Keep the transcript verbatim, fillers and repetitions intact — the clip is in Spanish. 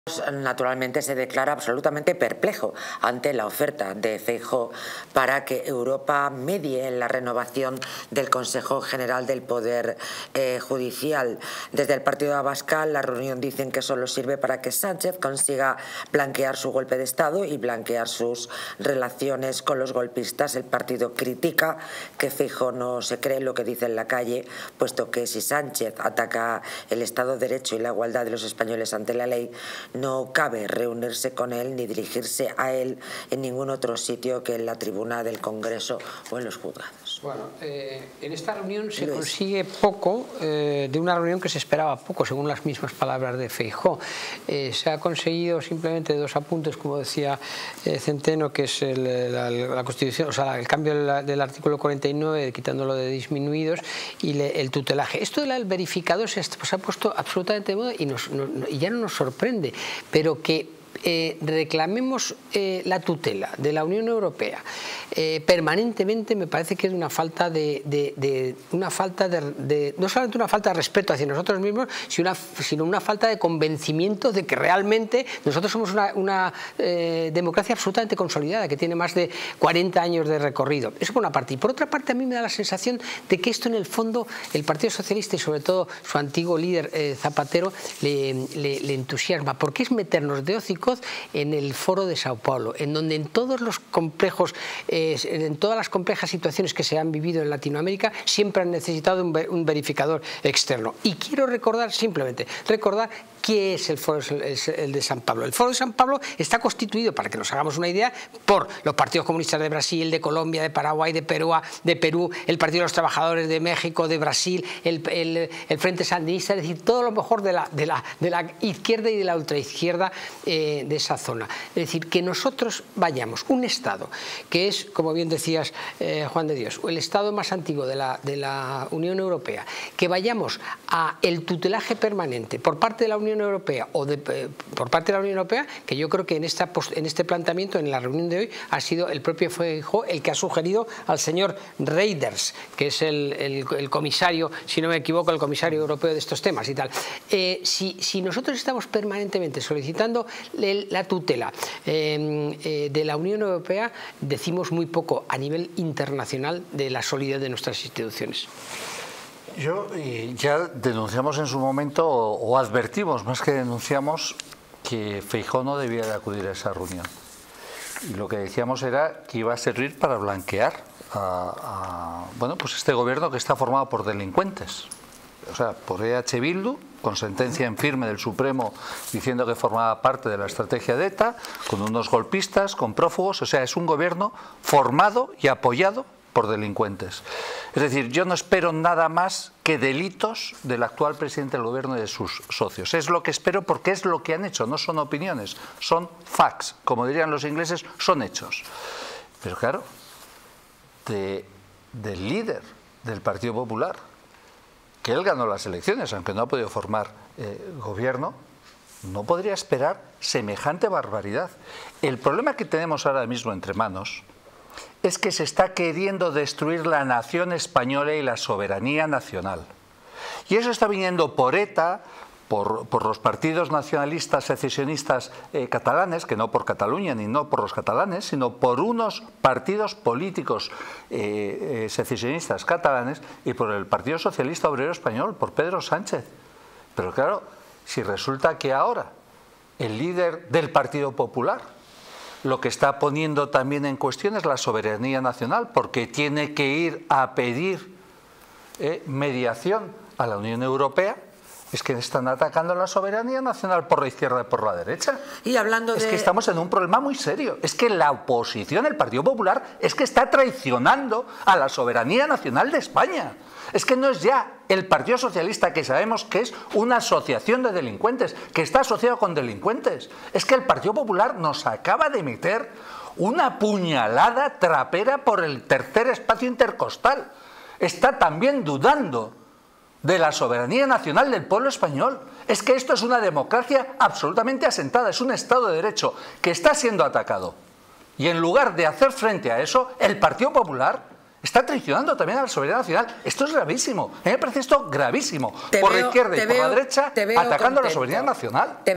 Naturalmente se declara absolutamente perplejo ante la oferta de Feijóo para que Europa medie en la renovación del Consejo General del Poder eh, Judicial. Desde el Partido Abascal la reunión dicen que solo sirve para que Sánchez consiga blanquear su golpe de Estado y blanquear sus relaciones con los golpistas. El partido critica que Feijóo no se cree lo que dice en la calle, puesto que si Sánchez ataca el Estado de Derecho y la igualdad de los españoles ante la ley, no cabe reunirse con él ni dirigirse a él en ningún otro sitio que en la tribuna del Congreso o en los juzgados. Bueno, eh, en esta reunión se Luis. consigue poco, eh, de una reunión que se esperaba poco, según las mismas palabras de Feijóo. Eh, se ha conseguido simplemente dos apuntes, como decía eh, Centeno, que es el, la, la Constitución, o sea, el cambio del, del artículo cuarenta y nueve, quitándolo de disminuidos, y le, el tutelaje. Esto del verificador se, se ha puesto absolutamente de moda y, nos, no, y ya no nos sorprende, pero que Eh, reclamemos eh, la tutela de la Unión Europea eh, permanentemente me parece que es una falta de, de, de una falta de, de no solamente una falta de respeto hacia nosotros mismos, sino una, sino una falta de convencimiento de que realmente nosotros somos una, una eh, democracia absolutamente consolidada que tiene más de cuarenta años de recorrido. Eso por una parte. Y por otra parte a mí me da la sensación de que esto en el fondo el Partido Socialista y sobre todo su antiguo líder eh, Zapatero le, le, le entusiasma, porque es meternos de hocico en el foro de Sao Paulo, en donde en todos los complejos, eh, en todas las complejas situaciones que se han vivido en Latinoamérica, siempre han necesitado un, un verificador externo. Y quiero recordar, simplemente, recordar ¿qué es el foro el de San Pablo? El foro de San Pablo está constituido, para que nos hagamos una idea, por los partidos comunistas de Brasil, de Colombia, de Paraguay, de Perú, de Perú el Partido de los Trabajadores de México, de Brasil, el, el, el Frente Sandinista, es decir, todo lo mejor de la, de la, de la izquierda y de la ultraizquierda eh, de esa zona. Es decir, que nosotros vayamos, un Estado que es, como bien decías, eh, Juan de Dios, el Estado más antiguo de la, de la Unión Europea, que vayamos a el tutelaje permanente por parte de la Unión Europea o de, eh, por parte de la Unión Europea, que yo creo que en, esta, en este planteamiento, en la reunión de hoy, ha sido el propio Feijóo el que ha sugerido al señor Reinders, que es el, el, el comisario, si no me equivoco, el comisario europeo de estos temas y tal. Eh, si, si nosotros estamos permanentemente solicitando el, la tutela eh, eh, de la Unión Europea, decimos muy poco a nivel internacional de la solidez de nuestras instituciones. Yo eh, ya denunciamos en su momento, o, o advertimos, más que denunciamos, que Feijóo no debía de acudir a esa reunión. Y lo que decíamos era que iba a servir para blanquear a, a bueno, pues este gobierno que está formado por delincuentes. O sea, por E H Bildu, con sentencia en firme del Supremo diciendo que formaba parte de la estrategia de ETA, con unos golpistas, con prófugos. O sea, es un gobierno formado y apoyado por delincuentes. Es decir, yo no espero nada más que delitos del actual presidente del gobierno y de sus socios. Es lo que espero porque es lo que han hecho, no son opiniones, son facts, como dirían los ingleses, son hechos. Pero claro, de, del líder del Partido Popular, que él ganó las elecciones, aunque no ha podido formar eh, gobierno, no podría esperar semejante barbaridad. El problema que tenemos ahora mismo entre manos es que se está queriendo destruir la nación española y la soberanía nacional. Y eso está viniendo por ETA, por, por los partidos nacionalistas secesionistas eh, catalanes, que no por Cataluña ni no por los catalanes, sino por unos partidos políticos eh, eh, secesionistas catalanes y por el Partido Socialista Obrero Español, por Pedro Sánchez. Pero claro, si resulta que ahora el líder del Partido Popular lo que está poniendo también en cuestión es la soberanía nacional, porque tiene que ir a pedir eh, mediación a la Unión Europea, es que están atacando la soberanía nacional por la izquierda y por la derecha. Y hablando de... Es que estamos en un problema muy serio. Es que la oposición, el Partido Popular, es que está traicionando a la soberanía nacional de España. Es que no es ya el Partido Socialista, que sabemos que es una asociación de delincuentes, que está asociado con delincuentes. Es que el Partido Popular nos acaba de meter una puñalada trapera por el tercer espacio intercostal. Está también dudando de la soberanía nacional del pueblo español. Es que esto es una democracia absolutamente asentada, es un Estado de Derecho que está siendo atacado. Y en lugar de hacer frente a eso, el Partido Popular está traicionando también a la soberanía nacional. Esto es gravísimo. A mí me parece esto gravísimo. Te por veo, la izquierda y por veo, la derecha, atacando a la soberanía nacional. Te